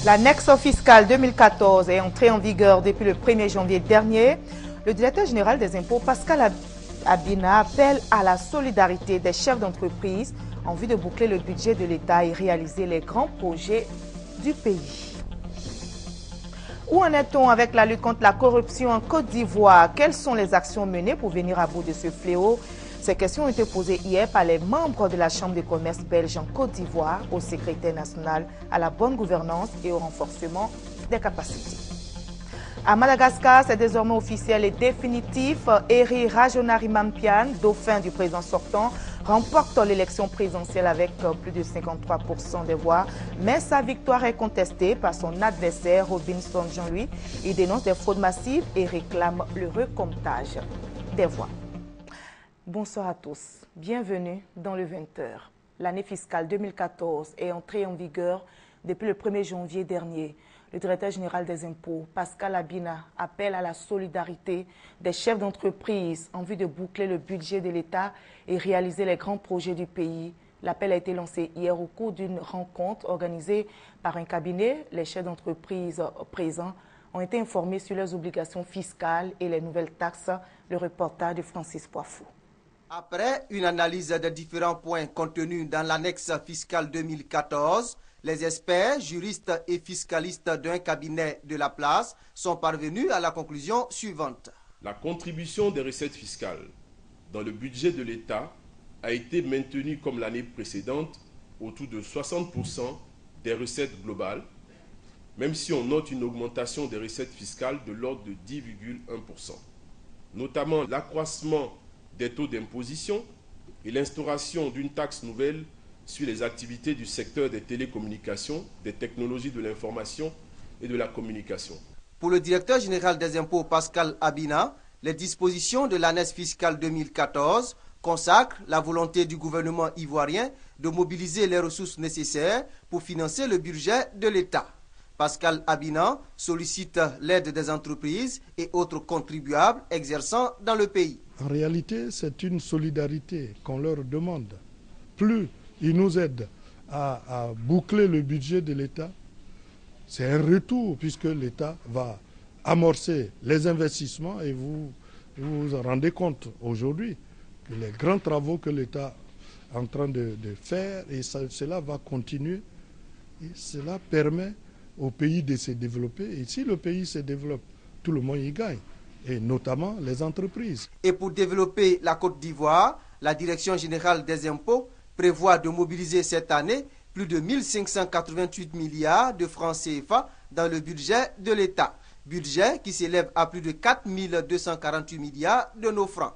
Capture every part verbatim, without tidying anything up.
L'annexe fiscale deux mille quatorze est entrée en vigueur depuis le premier janvier dernier. Le directeur général des impôts, Pascal Abina, appelle à la solidarité des chefs d'entreprise en vue de boucler le budget de l'État et réaliser les grands projets du pays. Où en est-on avec la lutte contre la corruption en Côte d'Ivoire? Quelles sont les actions menées pour venir à bout de ce fléau? Ces questions ont été posées hier par les membres de la Chambre de commerce belge en Côte d'Ivoire au secrétaire national à la bonne gouvernance et au renforcement des capacités. À Madagascar, c'est désormais officiel et définitif. Eri Rajoelinarimampianina, dauphin du président sortant, remporte l'élection présidentielle avec plus de cinquante-trois pour cent des voix. Mais sa victoire est contestée par son adversaire Robinson Jean-Louis. Il dénonce des fraudes massives et réclame le recomptage des voix. Bonsoir à tous, bienvenue dans le vingt heures. L'année fiscale deux mille quatorze est entrée en vigueur depuis le premier janvier dernier. Le directeur général des impôts, Pascal Abina, appelle à la solidarité des chefs d'entreprise en vue de boucler le budget de l'État et réaliser les grands projets du pays. L'appel a été lancé hier au cours d'une rencontre organisée par un cabinet. Les chefs d'entreprise présents ont été informés sur leurs obligations fiscales et les nouvelles taxes. Le reportage de Francis Poifou. Après une analyse des différents points contenus dans l'annexe fiscale deux mille quatorze, les experts, juristes et fiscalistes d'un cabinet de la place sont parvenus à la conclusion suivante. La contribution des recettes fiscales dans le budget de l'État a été maintenue comme l'année précédente autour de soixante pour cent des recettes globales, même si on note une augmentation des recettes fiscales de l'ordre de dix virgule un pour cent. Notamment l'accroissement des taux d'imposition et l'instauration d'une taxe nouvelle sur les activités du secteur des télécommunications, des technologies de l'information et de la communication. Pour le directeur général des impôts Pascal Abina, les dispositions de l'annexe fiscale deux mille quatorze consacrent la volonté du gouvernement ivoirien de mobiliser les ressources nécessaires pour financer le budget de l'État. Pascal Abina sollicite l'aide des entreprises et autres contribuables exerçant dans le pays. En réalité, c'est une solidarité qu'on leur demande. Plus ils nous aident à, à boucler le budget de l'État, c'est un retour puisque l'État va amorcer les investissements et vous vous, vous rendez compte aujourd'hui que les grands travaux que l'État est en train de, de faire, et ça, cela va continuer, et cela permet au pays de se développer. Et si le pays se développe, tout le monde y gagne, et notamment les entreprises. Et pour développer la Côte d'Ivoire, la Direction générale des impôts prévoit de mobiliser cette année plus de mille cinq cent quatre-vingt-huit milliards de francs C F A dans le budget de l'État. Budget qui s'élève à plus de quatre mille deux cent quarante-huit milliards de nos francs.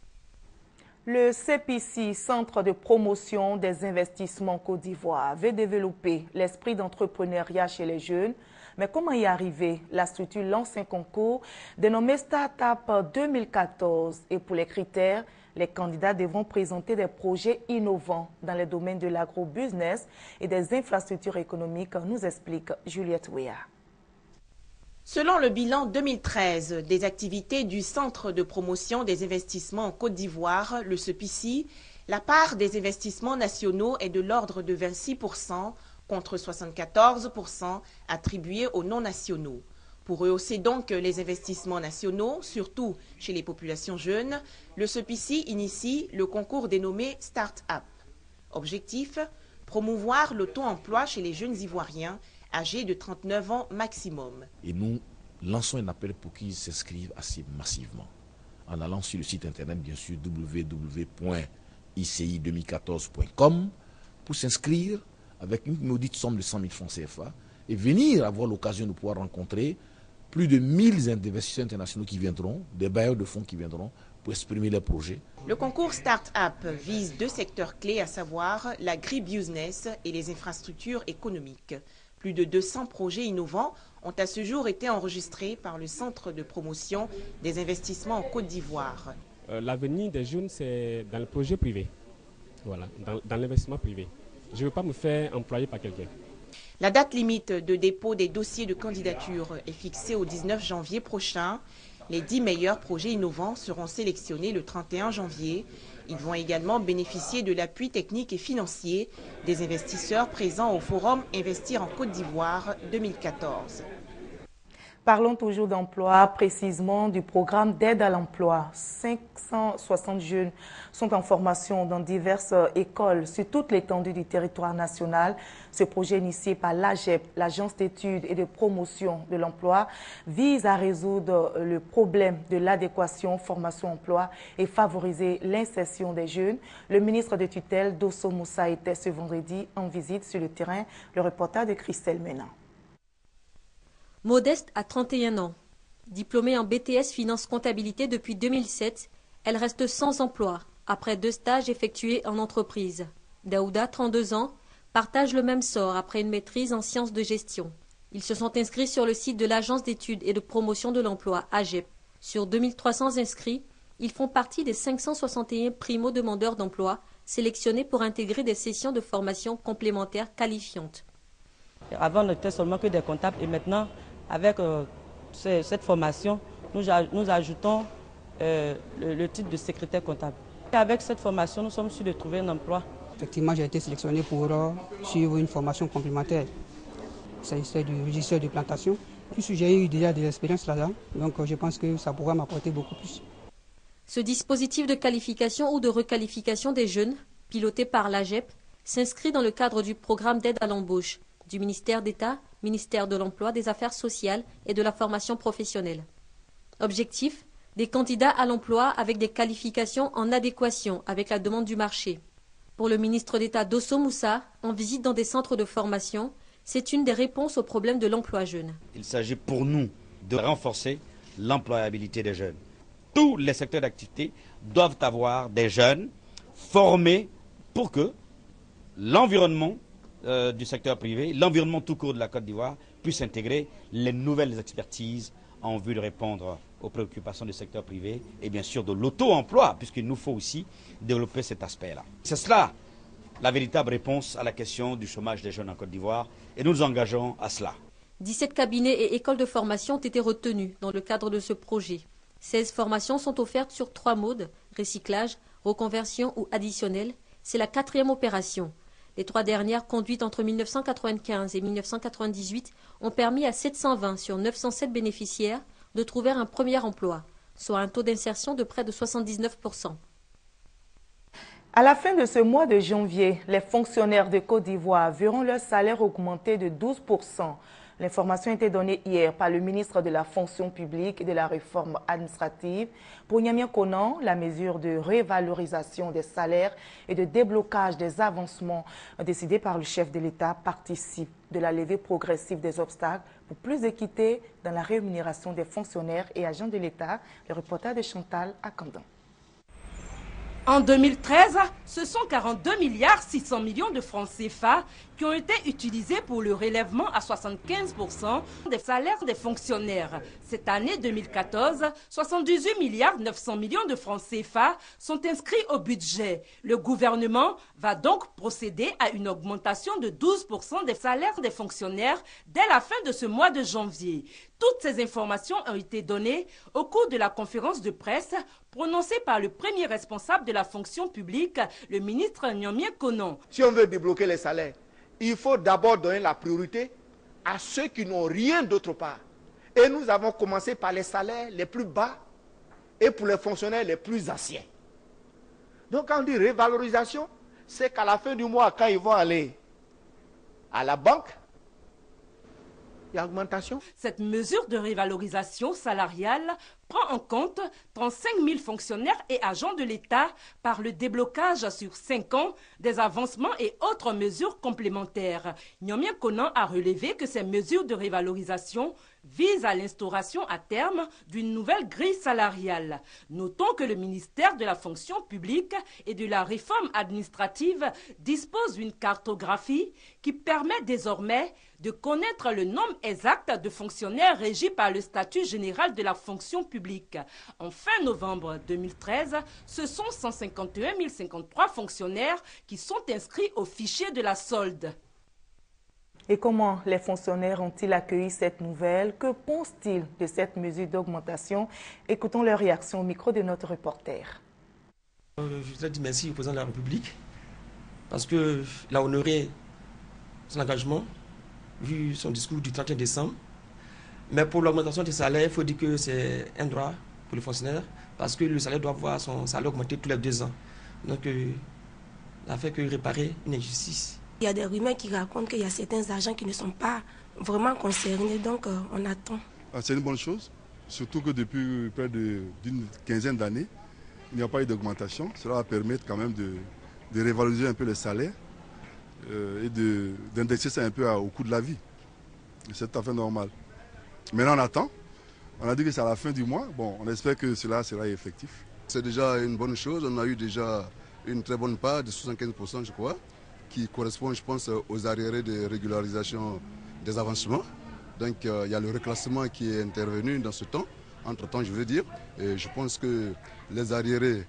Le C P C, Centre de promotion des investissements Côte d'Ivoire, veut développer l'esprit d'entrepreneuriat chez les jeunes. Mais comment y arriver? La structure lance un concours dénommé Startup deux mille quatorze. Et pour les critères, les candidats devront présenter des projets innovants dans les domaines de l'agro-business et des infrastructures économiques, nous explique Juliette Wea. Selon le bilan deux mille treize des activités du Centre de promotion des investissements en Côte d'Ivoire, le C P C, la part des investissements nationaux est de l'ordre de vingt-six pour cent contre soixante-quatorze pour cent attribués aux non-nationaux. Pour rehausser donc les investissements nationaux, surtout chez les populations jeunes, le C P C initie le concours dénommé Start-up. Objectif, promouvoir l'auto-emploi chez les jeunes Ivoiriens âgés de trente-neuf ans maximum. Et nous lançons un appel pour qu'ils s'inscrivent assez massivement en allant sur le site internet, bien sûr, w w w point i c i deux mille quatorze point com pour s'inscrire avec une maudite somme de cent mille francs C F A et venir avoir l'occasion de pouvoir rencontrer plus de mille investisseurs internationaux qui viendront, des bailleurs de fonds qui viendront pour exprimer leurs projets. Le concours Start-up vise deux secteurs clés, à savoir l'agri-business et les infrastructures économiques. Plus de deux cents projets innovants ont à ce jour été enregistrés par le Centre de promotion des investissements en Côte d'Ivoire. Euh, L'avenir des jeunes, c'est dans le projet privé, voilà, dans, dans l'investissement privé. Je ne veux pas me faire employer par quelqu'un. La date limite de dépôt des dossiers de candidature est fixée au dix-neuf janvier prochain. Les dix meilleurs projets innovants seront sélectionnés le trente et un janvier. Ils vont également bénéficier de l'appui technique et financier des investisseurs présents au Forum Investir en Côte d'Ivoire deux mille quatorze. Parlons toujours d'emploi, précisément du programme d'aide à l'emploi. cinq cent soixante jeunes sont en formation dans diverses écoles sur toute l'étendue du territoire national. Ce projet initié par l'A G E P, l'Agence d'études et de promotion de l'emploi, vise à résoudre le problème de l'adéquation formation-emploi et favoriser l'insertion des jeunes. Le ministre de tutelle, Dosso Moussa, était ce vendredi en visite sur le terrain. Le reportage de Christelle Mena. Modeste a trente et un ans. Diplômée en B T S Finance Comptabilité depuis deux mille sept, elle reste sans emploi après deux stages effectués en entreprise. Daouda, trente-deux ans, partage le même sort après une maîtrise en sciences de gestion. Ils se sont inscrits sur le site de l'Agence d'études et de promotion de l'emploi, A G E P. Sur deux mille trois cents inscrits, ils font partie des cinq cent soixante et un primo-demandeurs d'emploi sélectionnés pour intégrer des sessions de formation complémentaires qualifiantes. Avant, on n'était seulement que des comptables et maintenant, avec euh, cette formation, nous, nous ajoutons euh, le, le titre de secrétaire comptable. Et avec cette formation, nous sommes sûrs de trouver un emploi. Effectivement, j'ai été sélectionné pour euh, suivre une formation complémentaire. C'est du régisseur de plantation. Puisque j'ai eu déjà des expériences là-dedans, donc euh, je pense que ça pourra m'apporter beaucoup plus. Ce dispositif de qualification ou de requalification des jeunes, piloté par l'A G E P, s'inscrit dans le cadre du programme d'aide à l'embauche du ministère d'État, ministère de l'Emploi, des Affaires sociales et de la formation professionnelle. Objectif, des candidats à l'emploi avec des qualifications en adéquation avec la demande du marché. Pour le ministre d'État Dosso Moussa, en visite dans des centres de formation, c'est une des réponses au problème de l'emploi jeune. Il s'agit pour nous de renforcer l'employabilité des jeunes. Tous les secteurs d'activité doivent avoir des jeunes formés pour que l'environnement Euh, du secteur privé, l'environnement tout court de la Côte d'Ivoire puisse intégrer les nouvelles expertises en vue de répondre aux préoccupations du secteur privé et bien sûr de l'auto-emploi, puisqu'il nous faut aussi développer cet aspect-là. C'est cela la véritable réponse à la question du chômage des jeunes en Côte d'Ivoire et nous nous engageons à cela. dix-sept cabinets et écoles de formation ont été retenus dans le cadre de ce projet. seize formations sont offertes sur trois modes, recyclage, reconversion ou additionnel. C'est la quatrième opération. Les trois dernières, conduites entre mille neuf cent quatre-vingt-quinze et mille neuf cent quatre-vingt-dix-huit, ont permis à sept cent vingt sur neuf cent sept bénéficiaires de trouver un premier emploi, soit un taux d'insertion de près de soixante-dix-neuf pour cent. À la fin de ce mois de janvier, les fonctionnaires de Côte d'Ivoire verront leur salaire augmenter de douze pour cent. L'information a été donnée hier par le ministre de la Fonction publique et de la Réforme administrative. Pour Niamien Konan, la mesure de révalorisation des salaires et de déblocage des avancements décidés par le chef de l'État participe de la levée progressive des obstacles pour plus d'équité dans la rémunération des fonctionnaires et agents de l'État. Le reportage de Chantal Akandan. En deux mille treize, ce sont quarante-deux milliards six cents millions de francs C F A qui ont été utilisés pour le relèvement à soixante-quinze pour cent des salaires des fonctionnaires. Cette année deux mille quatorze, soixante-dix-huit milliards neuf cents millions de francs C F A sont inscrits au budget. Le gouvernement va donc procéder à une augmentation de douze pour cent des salaires des fonctionnaires dès la fin de ce mois de janvier. Toutes ces informations ont été données au cours de la conférence de presse prononcée par le premier responsable de la fonction publique, le ministre Niamien Konan. Si on veut débloquer les salaires, il faut d'abord donner la priorité à ceux qui n'ont rien d'autre part. Et nous avons commencé par les salaires les plus bas et pour les fonctionnaires les plus anciens. Donc quand on dit révalorisation, c'est qu'à la fin du mois, quand ils vont aller à la banque, il y a augmentation. Cette mesure de révalorisation salariale prend en compte trente-cinq mille fonctionnaires et agents de l'État par le déblocage sur cinq ans des avancements et autres mesures complémentaires. Niamien Konan a relevé que ces mesures de révalorisation visent à l'instauration à terme d'une nouvelle grille salariale. Notons que le ministère de la Fonction publique et de la Réforme administrative dispose d'une cartographie qui permet désormais de connaître le nombre exact de fonctionnaires régis par le statut général de la fonction publique. En fin novembre deux mille treize, ce sont cent cinquante et un mille cinquante-trois fonctionnaires qui sont inscrits au fichier de la solde. Et comment les fonctionnaires ont-ils accueilli cette nouvelle? Que pensent-ils de cette mesure d'augmentation? Écoutons leur réaction au micro de notre reporter. Euh, je voudrais dire merci au président de la République parce qu'il a honoré son engagement, vu son discours du trente et un décembre. Mais pour l'augmentation des salaires, il faut dire que c'est un droit pour les fonctionnaires parce que le salaire doit voir son salaire augmenter tous les deux ans. Donc, euh, ça fait que réparer une injustice. Il y a des rumeurs qui racontent qu'il y a certains agents qui ne sont pas vraiment concernés, donc euh, on attend. Ah, c'est une bonne chose, surtout que depuis près d'une quinzaine d'années, il n'y a pas eu d'augmentation. Cela va permettre quand même de, de révaloriser un peu les salaires euh, et d'indexer ça un peu à, au coût de la vie. C'est tout à fait normal. Maintenant on attend, on a dit que c'est à la fin du mois, bon, on espère que cela sera effectif. C'est déjà une bonne chose, on a eu déjà une très bonne part de soixante-quinze pour cent je crois, qui correspond je pense aux arriérés de régularisation des avancements. Donc euh, il y a le reclassement qui est intervenu dans ce temps, entre-temps je veux dire, et je pense que les arriérés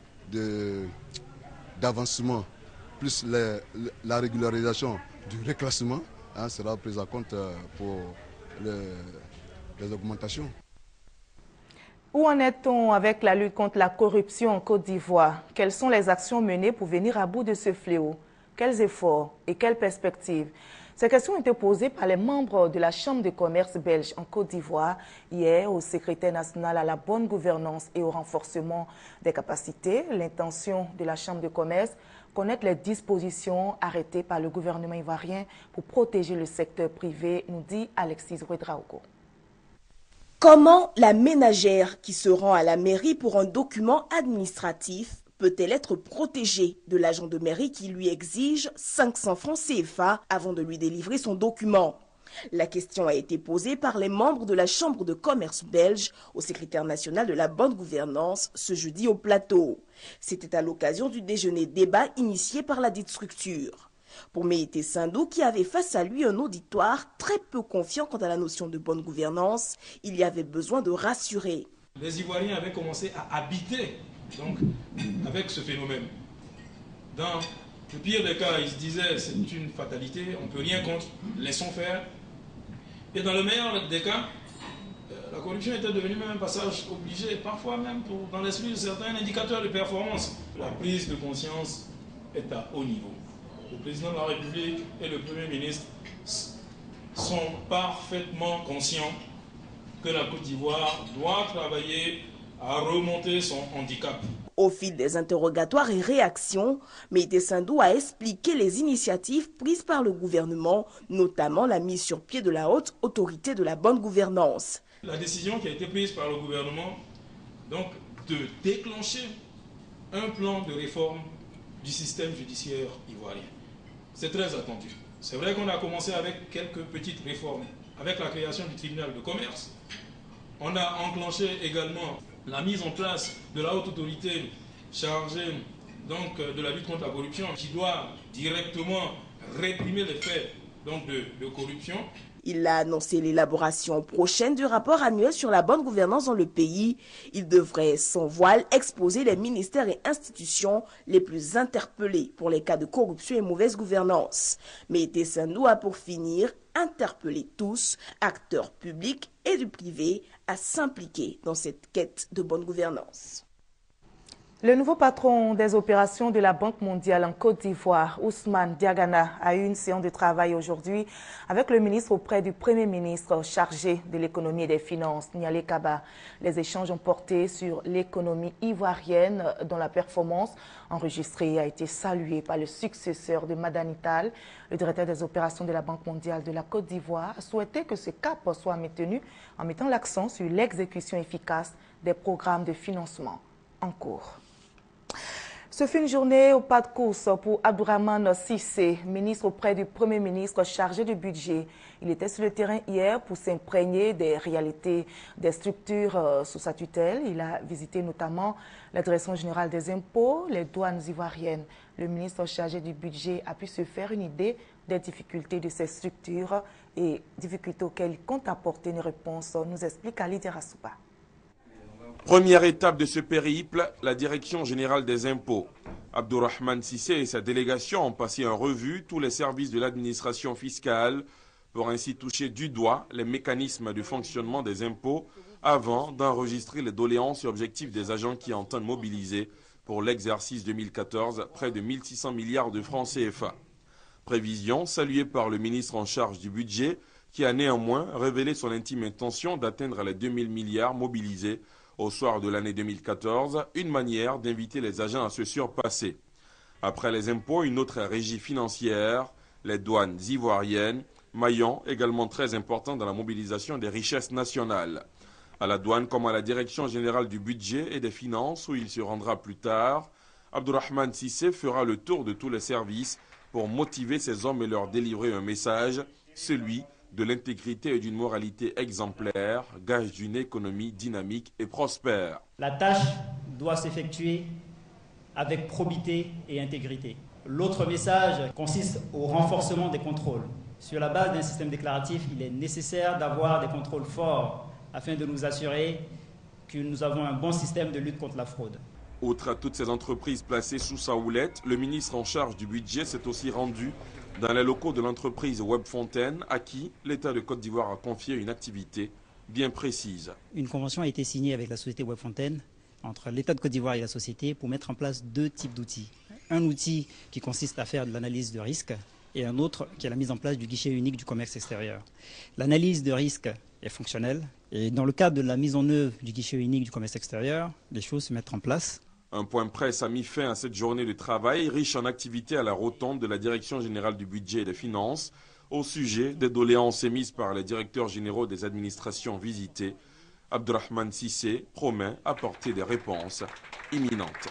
d'avancement plus les, la régularisation du reclassement hein, sera prise en compte euh, pour les, les augmentations. Où en est-on avec la lutte contre la corruption en Côte d'Ivoire? Quelles sont les actions menées pour venir à bout de ce fléau? Quels efforts et quelles perspectives? Ces questions ont été posées par les membres de la Chambre de commerce belge en Côte d'Ivoire hier au secrétaire national à la bonne gouvernance et au renforcement des capacités. L'intention de la Chambre de commerce, connaître les dispositions arrêtées par le gouvernement ivoirien pour protéger le secteur privé, nous dit Alexis Ouedraogo. Comment la ménagère qui se rend à la mairie pour un document administratif peut-elle être protégée de l'agent de mairie qui lui exige cinq cents francs C F A avant de lui délivrer son document? La question a été posée par les membres de la Chambre de commerce belge au secrétaire national de la bonne gouvernance ce jeudi au plateau. C'était à l'occasion du déjeuner débat initié par la dite structure. Pour Méité Sindou, qui avait face à lui un auditoire très peu confiant quant à la notion de bonne gouvernance, il y avait besoin de rassurer. Les Ivoiriens avaient commencé à habiter donc, avec ce phénomène. Dans le pire des cas, ils se disaient c'est une fatalité, on ne peut rien contre, laissons faire. Et dans le meilleur des cas, la corruption était devenue même un passage obligé, parfois même pour, dans l'esprit de certains indicateurs de performance. La prise de conscience est à haut niveau. Le président de la République et le Premier ministre sont parfaitement conscients que la Côte d'Ivoire doit travailler à remonter son handicap. Au fil des interrogatoires et réactions, Méité Sindou a expliqué les initiatives prises par le gouvernement, notamment la mise sur pied de la haute autorité de la bonne gouvernance. La décision qui a été prise par le gouvernement donc, de déclencher un plan de réforme du système judiciaire ivoirien. C'est très attendu. C'est vrai qu'on a commencé avec quelques petites réformes, avec la création du tribunal de commerce. On a enclenché également la mise en place de la haute autorité chargée donc, de la lutte contre la corruption, qui doit directement réprimer les faits donc, de, de corruption. Il a annoncé l'élaboration prochaine du rapport annuel sur la bonne gouvernance dans le pays. Il devrait, sans voile, exposer les ministères et institutions les plus interpellés pour les cas de corruption et mauvaise gouvernance. Méité Sindou a pour finir interpellé tous, acteurs publics et du privé, à s'impliquer dans cette quête de bonne gouvernance. Le nouveau patron des opérations de la Banque mondiale en Côte d'Ivoire, Ousmane Diagana, a eu une séance de travail aujourd'hui avec le ministre auprès du Premier ministre chargé de l'économie et des finances, Nialé Kaba. Les échanges ont porté sur l'économie ivoirienne dont la performance enregistrée a été saluée par le successeur de Madani Tall. Le directeur des opérations de la Banque mondiale de la Côte d'Ivoire a souhaité que ce cap soit maintenu en mettant l'accent sur l'exécution efficace des programmes de financement en cours. Ce fut une journée au pas de course pour Abdourahmane Cissé, ministre auprès du Premier ministre chargé du budget. Il était sur le terrain hier pour s'imprégner des réalités des structures euh, sous sa tutelle. Il a visité notamment la Direction générale des impôts, les douanes ivoiriennes. Le ministre chargé du budget a pu se faire une idée des difficultés de ces structures et difficultés auxquelles il compte apporter une réponse, nous explique Ali Derasouba. Première étape de ce périple, la Direction générale des impôts. Abdourahmane Cissé et sa délégation ont passé en revue tous les services de l'administration fiscale pour ainsi toucher du doigt les mécanismes de fonctionnement des impôts avant d'enregistrer les doléances et objectifs des agents qui entendent mobiliser pour l'exercice deux mille quatorze près de mille six cents milliards de francs C F A. Prévision saluée par le ministre en charge du budget qui a néanmoins révélé son intime intention d'atteindre les deux mille milliards mobilisés au soir de l'année deux mille quatorze, une manière d'inviter les agents à se surpasser. Après les impôts, une autre régie financière, les douanes ivoiriennes, maillon également très important dans la mobilisation des richesses nationales. À la douane comme à la direction générale du budget et des finances où il se rendra plus tard, Abdourahmane Cissé fera le tour de tous les services pour motiver ces hommes et leur délivrer un message, celui de l'intégrité et d'une moralité exemplaire, gage d'une économie dynamique et prospère. La tâche doit s'effectuer avec probité et intégrité. L'autre message consiste au renforcement des contrôles. Sur la base d'un système déclaratif, il est nécessaire d'avoir des contrôles forts afin de nous assurer que nous avons un bon système de lutte contre la fraude. Outre à toutes ces entreprises placées sous sa houlette, le ministre en charge du budget s'est aussi rendu dans les locaux de l'entreprise Webfontaine, à qui l'État de Côte d'Ivoire a confié une activité bien précise. Une convention a été signée avec la société Webfontaine, entre l'État de Côte d'Ivoire et la société, pour mettre en place deux types d'outils. Un outil qui consiste à faire de l'analyse de risque et un autre qui est la mise en place du guichet unique du commerce extérieur. L'analyse de risque est fonctionnelle et dans le cadre de la mise en œuvre du guichet unique du commerce extérieur, les choses se mettent en place. Un point presse a mis fin à cette journée de travail riche en activités à la rotonde de la Direction générale du budget et des finances au sujet des doléances émises par les directeurs généraux des administrations visitées. Abdourahmane Cissé promet apporter des réponses imminentes.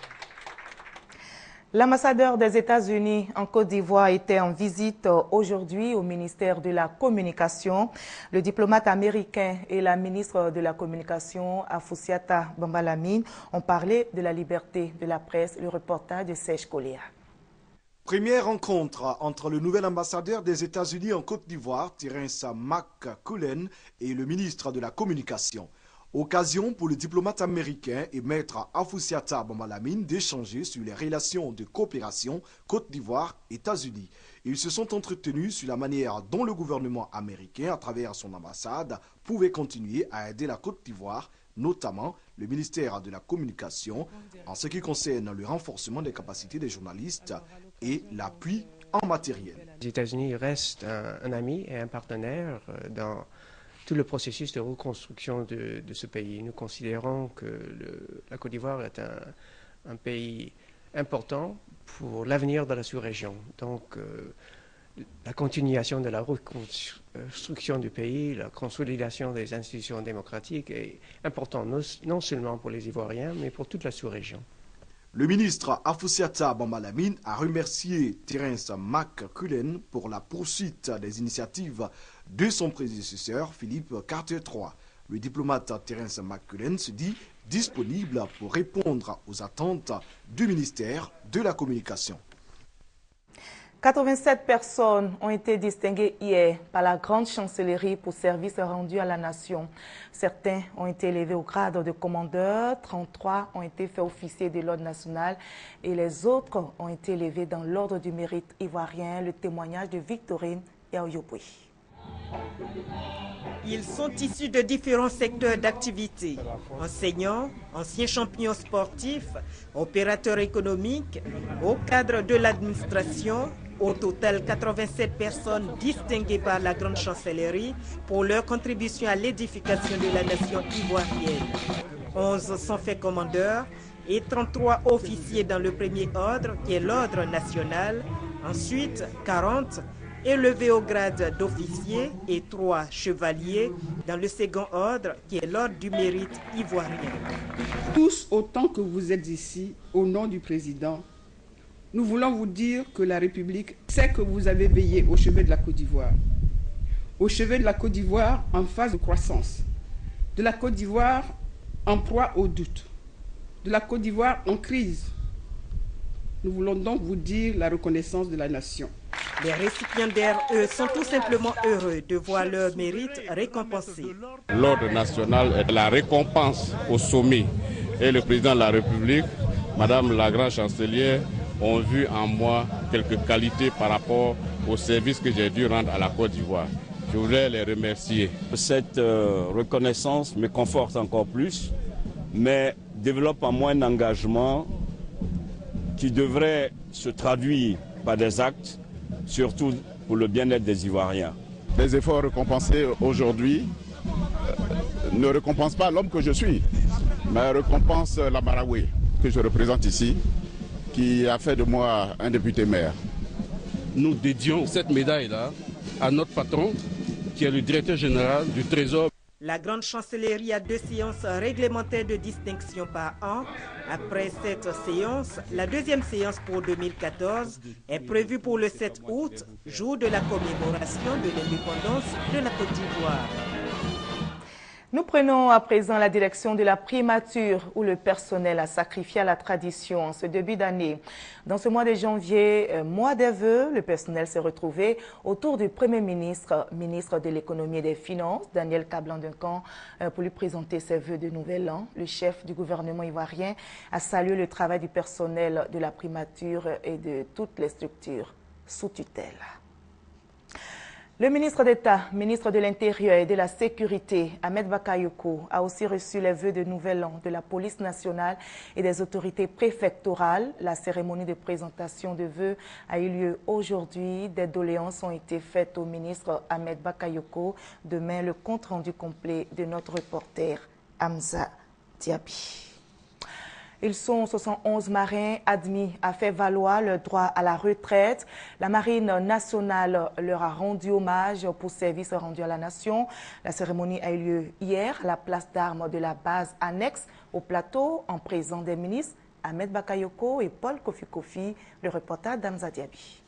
L'ambassadeur des États-Unis en Côte d'Ivoire était en visite aujourd'hui au ministère de la Communication. Le diplomate américain et la ministre de la Communication, Afoussiata Bambalamine, ont parlé de la liberté de la presse. Le reportage de Serge Collier. Première rencontre entre le nouvel ambassadeur des États-Unis en Côte d'Ivoire, Terence McCullen, et le ministre de la Communication. Occasion pour le diplomate américain et maître Afoussiata Bambalamine d'échanger sur les relations de coopération Côte d'Ivoire-États-Unis. Ils se sont entretenus sur la manière dont le gouvernement américain, à travers son ambassade, pouvait continuer à aider la Côte d'Ivoire, notamment le ministère de la Communication, en ce qui concerne le renforcement des capacités des journalistes et l'appui en matériel. Les États-Unis restent un, un ami et un partenaire dans tout le processus de reconstruction de, de ce pays. Nous considérons que le, la Côte d'Ivoire est un, un pays important pour l'avenir de la sous-région. Donc, euh, la continuation de la reconstruction du pays, la consolidation des institutions démocratiques est importante, non, non seulement pour les Ivoiriens, mais pour toute la sous-région. Le ministre Afoussiata Bambalamine a remercié Terence McCullen pour la poursuite des initiatives de son prédécesseur Philippe Carter trois. Le diplomate Terence McCullen se dit disponible pour répondre aux attentes du ministère de la Communication. quatre-vingt-sept personnes ont été distinguées hier par la grande chancellerie pour services rendus à la nation. Certains ont été élevés au grade de commandeur, trente-trois ont été faits officiers de l'ordre national et les autres ont été élevés dans l'ordre du mérite ivoirien. Le témoignage de Victorine et Aoyopoué. Ils sont issus de différents secteurs d'activité. Enseignants, anciens champions sportifs, opérateurs économiques, au cadre de l'administration. Au total, quatre-vingt-sept personnes distinguées par la grande chancellerie pour leur contribution à l'édification de la nation ivoirienne. onze sont faits commandeurs et trente-trois officiers dans le premier ordre, qui est l'ordre national. Ensuite, quarante élevés au grade d'officier et trois chevaliers dans le second ordre, qui est l'ordre du mérite ivoirien. Tous autant que vous êtes ici, au nom du président, nous voulons vous dire que la République sait que vous avez veillé au chevet de la Côte d'Ivoire. Au chevet de la Côte d'Ivoire en phase de croissance. De la Côte d'Ivoire en proie au doute. De la Côte d'Ivoire en crise. Nous voulons donc vous dire la reconnaissance de la nation. Les récipiendaires, eux, sont tout simplement heureux de voir leur mérite récompensé. L'ordre national est la récompense au sommet. Et le président de la République, Madame la grande chancelière, ont vu en moi quelques qualités par rapport au service que j'ai dû rendre à la Côte d'Ivoire. Je voulais les remercier. Cette euh, reconnaissance me conforte encore plus, mais développe en moi un engagement qui devrait se traduire par des actes, surtout pour le bien-être des Ivoiriens. Les efforts récompensés aujourd'hui euh, ne récompensent pas l'homme que je suis, mais récompensent la Marawi que je représente ici, qui a fait de moi un député maire. Nous dédions cette médaille-là à notre patron, qui est le directeur général du Trésor. La grande chancellerie a deux séances réglementaires de distinction par an. Après cette séance, la deuxième séance pour deux mille quatorze est prévue pour le sept août, jour de la commémoration de l'indépendance de la Côte d'Ivoire. Nous prenons à présent la direction de la primature où le personnel a sacrifié à la tradition en ce début d'année. Dans ce mois de janvier, euh, mois des vœux, le personnel s'est retrouvé autour du Premier ministre, ministre de l'économie et des finances, Daniel Kablan-Duncan, euh, pour lui présenter ses vœux de nouvel an. Le chef du gouvernement ivoirien a salué le travail du personnel de la primature et de toutes les structures sous tutelle. Le ministre d'État, ministre de l'Intérieur et de la Sécurité, Ahmed Bakayoko, a aussi reçu les vœux de nouvel an de la police nationale et des autorités préfectorales. La cérémonie de présentation de vœux a eu lieu aujourd'hui. Des doléances ont été faites au ministre Ahmed Bakayoko. Demain, le compte-rendu complet de notre reporter Hamza Diaby. Ils sont soixante-onze marins admis à faire valoir leur droit à la retraite. La Marine nationale leur a rendu hommage pour services rendus à la nation. La cérémonie a eu lieu hier à la place d'armes de la base annexe au plateau en présence des ministres Ahmed Bakayoko et Paul Kofi Kofi. Le reportage d'Hamza Diaby.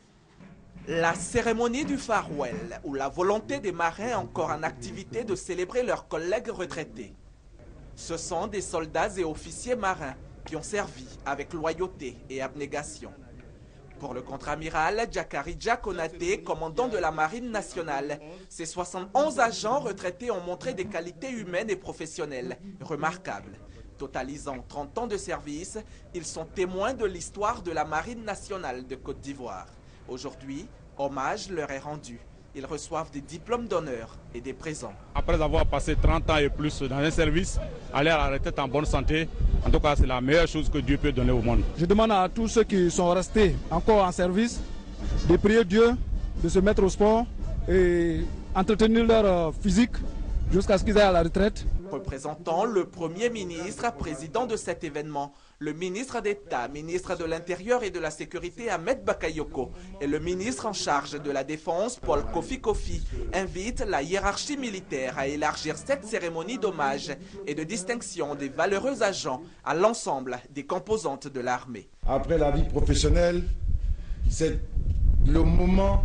La cérémonie du Farewell, ou la volonté des marins encore en activité de célébrer leurs collègues retraités. Ce sont des soldats et officiers marins qui ont servi avec loyauté et abnégation. Pour le contre-amiral Djakarija Konaté, commandant de la Marine nationale, ces soixante-onze agents retraités ont montré des qualités humaines et professionnelles remarquables. Totalisant trente ans de service, ils sont témoins de l'histoire de la Marine nationale de Côte d'Ivoire. Aujourd'hui, hommage leur est rendu. Ils reçoivent des diplômes d'honneur et des présents. Après avoir passé trente ans et plus dans un service, aller à la retraite en bonne santé, en tout cas c'est la meilleure chose que Dieu peut donner au monde. Je demande à tous ceux qui sont restés encore en service de prier Dieu, de se mettre au sport et entretenir leur physique jusqu'à ce qu'ils aillent à la retraite. Représentant le Premier ministre, président de cet événement, le ministre d'État, ministre de l'Intérieur et de la Sécurité Ahmed Bakayoko et le ministre en charge de la Défense Paul Kofi Kofi invitent la hiérarchie militaire à élargir cette cérémonie d'hommage et de distinction des valeureux agents à l'ensemble des composantes de l'armée. Après la vie professionnelle, c'est le moment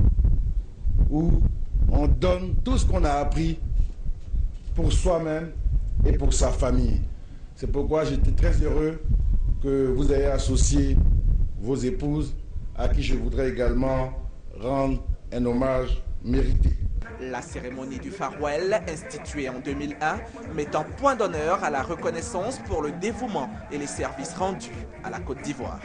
où on donne tout ce qu'on a appris pour soi-même et pour sa famille. C'est pourquoi j'étais très heureux que vous ayez associé vos épouses, à qui je voudrais également rendre un hommage mérité. La cérémonie du Farewell, instituée en deux mille un, met un point d'honneur à la reconnaissance pour le dévouement et les services rendus à la Côte d'Ivoire.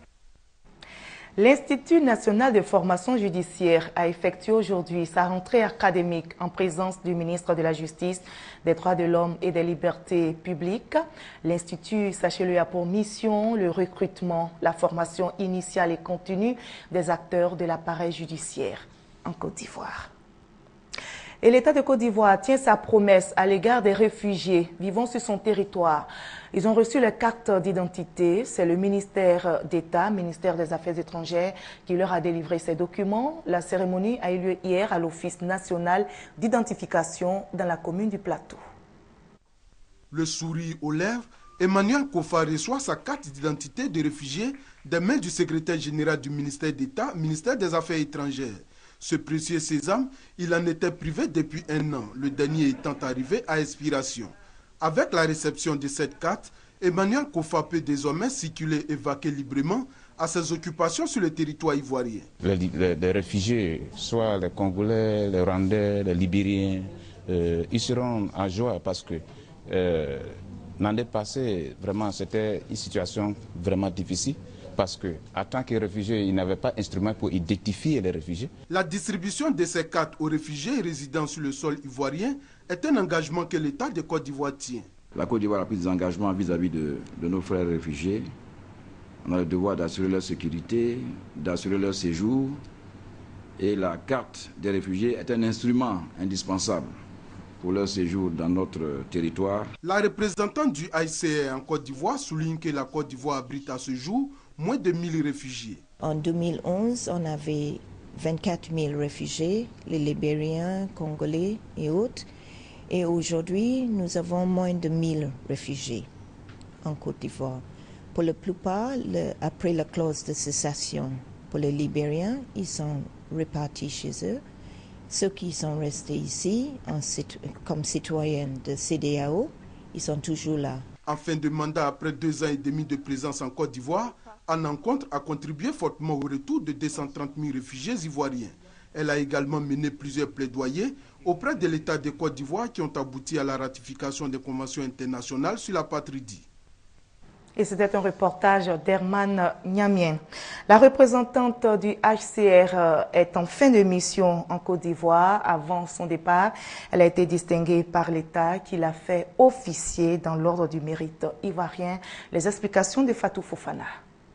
L'Institut national de formation judiciaire a effectué aujourd'hui sa rentrée académique en présence du ministre de la Justice, des Droits de l'Homme et des Libertés publiques. L'Institut, sachez-le, a pour mission le recrutement, la formation initiale et continue des acteurs de l'appareil judiciaire en Côte d'Ivoire. Et l'État de Côte d'Ivoire tient sa promesse à l'égard des réfugiés vivant sur son territoire. Ils ont reçu leur carte d'identité. C'est le ministère d'État, ministère des Affaires étrangères, qui leur a délivré ces documents. La cérémonie a eu lieu hier à l'Office national d'identification dans la commune du Plateau. Le sourire aux lèvres, Emmanuel Kofa reçoit sa carte d'identité de réfugié des mains du secrétaire général du ministère d'État, ministère des Affaires étrangères. Ce précieux sésame, il en était privé depuis un an, le dernier étant arrivé à expiration. Avec la réception de cette carte, Emmanuel Kofa peut désormais circuler et vaquer librement à ses occupations sur le territoire ivoirien. Les, les, les réfugiés, soit les Congolais, les Rwandais, les Libériens, euh, ils seront en joie parce que euh, l'année passée, vraiment, c'était une situation vraiment difficile. parce qu'en tant que réfugié, il n'avait pas d'instrument pour identifier les réfugiés. La distribution de ces cartes aux réfugiés résidant sur le sol ivoirien est un engagement que l'État de Côte d'Ivoire tient. La Côte d'Ivoire a pris des engagements vis-à-vis de, de nos frères réfugiés. On a le devoir d'assurer leur sécurité, d'assurer leur séjour. Et la carte des réfugiés est un instrument indispensable pour leur séjour dans notre territoire. La représentante du H C R en Côte d'Ivoire souligne que la Côte d'Ivoire abrite à ce jour moins de mille réfugiés. En deux mille onze, on avait vingt-quatre mille réfugiés, les Libériens, Congolais et autres. Et aujourd'hui, nous avons moins de mille réfugiés en Côte d'Ivoire. Pour la plupart, le, après la clause de cessation, pour les Libériens, ils sont répartis chez eux. Ceux qui sont restés ici en, comme citoyens de C D A O, ils sont toujours là. En fin de mandat, après deux ans et demi de présence en Côte d'Ivoire, Anne Encontre a contribué fortement au retour de deux cent trente mille réfugiés ivoiriens. Elle a également mené plusieurs plaidoyers auprès de l'État de Côte d'Ivoire qui ont abouti à la ratification des conventions internationales sur l'apatridie. Et c'était un reportage d'Herman Niamien. La représentante du H C R est en fin de mission en Côte d'Ivoire. Avant son départ, elle a été distinguée par l'État qui l'a fait officier dans l'ordre du mérite ivoirien. Les explications de Fatou Fofana.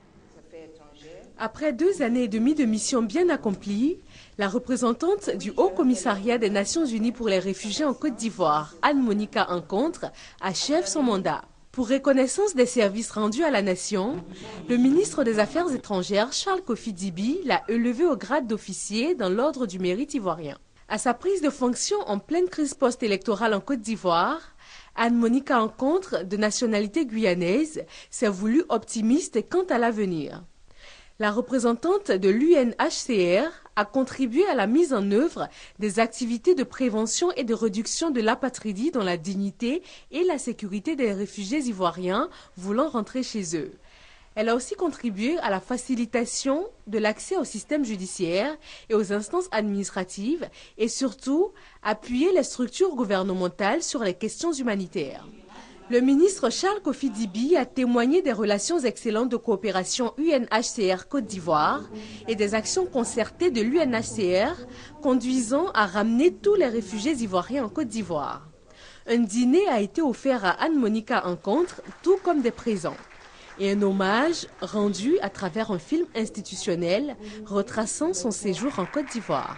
Après deux années et demie de mission bien accomplie, la représentante du Haut Commissariat des Nations Unies pour les réfugiés en Côte d'Ivoire, Anne-Monica Encontre, achève son mandat. Pour reconnaissance des services rendus à la nation, le ministre des Affaires étrangères, Charles Kofi Dibi, l'a élevé au grade d'officier dans l'ordre du mérite ivoirien. À sa prise de fonction en pleine crise post-électorale en Côte d'Ivoire, Anne-Monica Encontre, de nationalité guyanaise, s'est voulue optimiste quant à l'avenir. La représentante de l'U N H C R a contribué à la mise en œuvre des activités de prévention et de réduction de l'apatridie dans la dignité et la sécurité des réfugiés ivoiriens voulant rentrer chez eux. Elle a aussi contribué à la facilitation de l'accès au système judiciaire et aux instances administratives et surtout appuyé les structures gouvernementales sur les questions humanitaires. Le ministre Charles Kofi Dibi a témoigné des relations excellentes de coopération U N H C R Côte d'Ivoire et des actions concertées de l'U N H C R conduisant à ramener tous les réfugiés ivoiriens en Côte d'Ivoire. Un dîner a été offert à Anne-Monica Encontre, tout comme des présents. Et un hommage rendu à travers un film institutionnel retraçant son séjour en Côte d'Ivoire.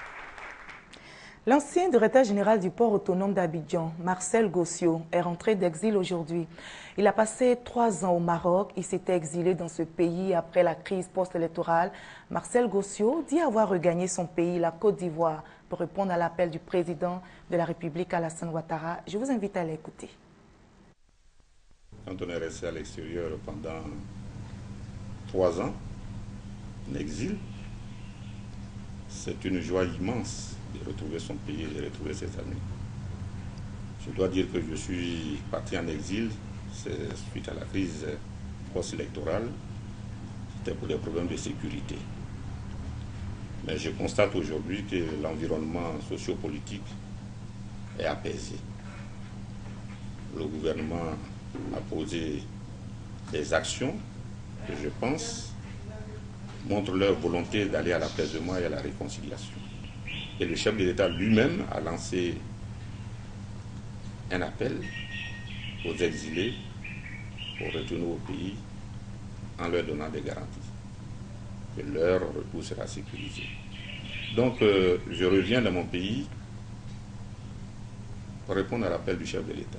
L'ancien directeur général du port autonome d'Abidjan, Marcel Gossio, est rentré d'exil aujourd'hui. Il a passé trois ans au Maroc. Il s'était exilé dans ce pays après la crise post-électorale. Marcel Gossio dit avoir regagné son pays, la Côte d'Ivoire, pour répondre à l'appel du président de la République, Alassane Ouattara. Je vous invite à l'écouter. Quand on est resté à l'extérieur pendant trois ans, en exil, c'est une joie immense de retrouver son pays et de retrouver ses amis. Je dois dire que je suis parti en exil, c'est suite à la crise post-électorale, c'était pour des problèmes de sécurité. Mais je constate aujourd'hui que l'environnement sociopolitique est apaisé. Le gouvernement a posé des actions que je pense montrent leur volonté d'aller à l'apaisement et à la réconciliation. Et le chef de l'État lui-même a lancé un appel aux exilés pour retourner au pays en leur donnant des garanties que leur retour sera sécurisé. Donc euh, je reviens dans mon pays pour répondre à l'appel du chef de l'État.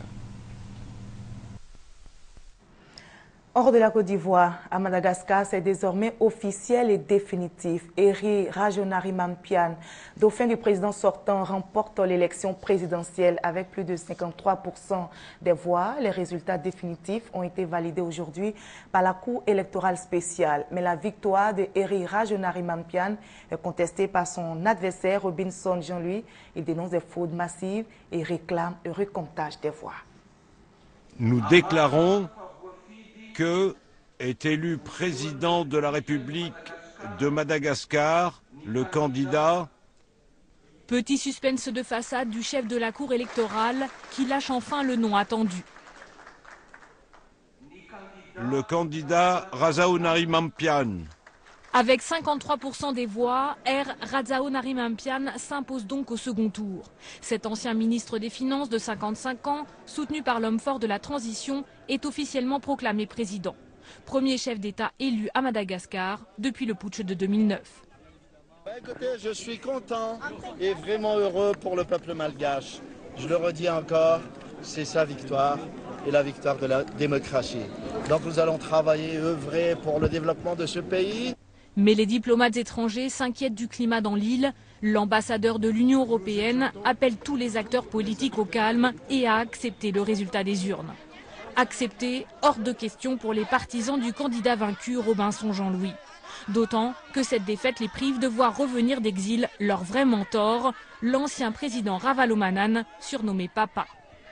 Hors de la Côte d'Ivoire, à Madagascar, c'est désormais officiel et définitif. Eri Rajoelinarimampianina, dauphin du président sortant, remporte l'élection présidentielle avec plus de cinquante-trois pour cent des voix. Les résultats définitifs ont été validés aujourd'hui par la Cour électorale spéciale. Mais la victoire de Eri Rajoelinarimampianina est contestée par son adversaire Robinson Jean-Louis. Il dénonce des fraudes massives et réclame un recomptage des voix. Nous déclarons que est élu président de la République de Madagascar le candidat. Petit suspense de façade du chef de la Cour électorale qui lâche enfin le nom attendu. le candidat Razaounari Mampian. Avec cinquante-trois pour cent des voix, R. Razaounari Mampian s'impose donc au second tour. Cet ancien ministre des Finances de cinquante-cinq ans, soutenu par l'homme fort de la transition, est officiellement proclamé président. Premier chef d'État élu à Madagascar depuis le putsch de deux mille neuf. Écoutez, je suis content et vraiment heureux pour le peuple malgache. Je le redis encore, c'est sa victoire et la victoire de la démocratie. Donc nous allons travailler et œuvrer pour le développement de ce pays. Mais les diplomates étrangers s'inquiètent du climat dans l'île. L'ambassadeur de l'Union européenne appelle tous les acteurs politiques au calme et à accepter le résultat des urnes. Accepter, hors de question pour les partisans du candidat vaincu Robinson Jean-Louis. D'autant que cette défaite les prive de voir revenir d'exil leur vrai mentor, l'ancien président Ravalomanana, surnommé Papa.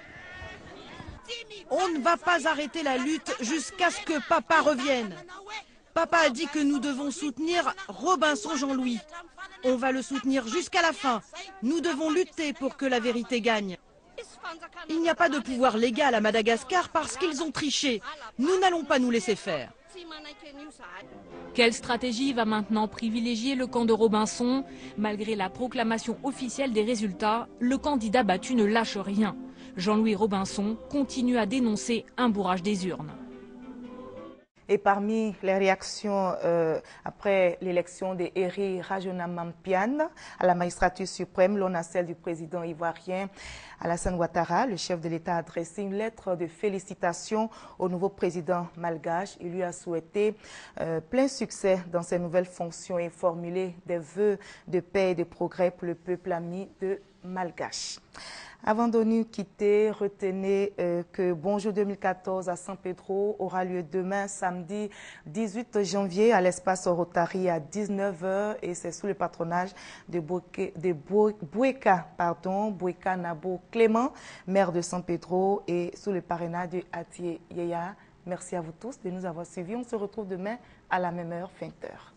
On ne va pas arrêter la lutte jusqu'à ce que Papa revienne. Papa a dit que nous devons soutenir Robinson Jean-Louis. On va le soutenir jusqu'à la fin. Nous devons lutter pour que la vérité gagne. Il n'y a pas de pouvoir légal à Madagascar parce qu'ils ont triché. Nous n'allons pas nous laisser faire. Quelle stratégie va maintenant privilégier le camp de Robinson? Malgré la proclamation officielle des résultats, le candidat battu ne lâche rien. Jean-Louis Robinson continue à dénoncer un bourrage des urnes. Et parmi les réactions euh, après l'élection de Eri Rajaounamampian à la magistrature suprême, l'on a celle du président ivoirien Alassane Ouattara. Le chef de l'État a adressé une lettre de félicitations au nouveau président malgache. Il lui a souhaité euh, plein succès dans ses nouvelles fonctions et formulé des vœux de paix et de progrès pour le peuple ami de Malgache. Avant de nous quitter, retenez euh, que Bonjour deux mille quatorze à San Pedro aura lieu demain, samedi dix-huit janvier, à l'espace Rotary à dix-neuf heures et c'est sous le patronage de, Boueke, de Boueka, pardon, Boueka Nabo Clément, maire de San Pedro, et sous le parrainage de Atié Yeya. Merci à vous tous de nous avoir suivis. On se retrouve demain à la même heure, vingt heures.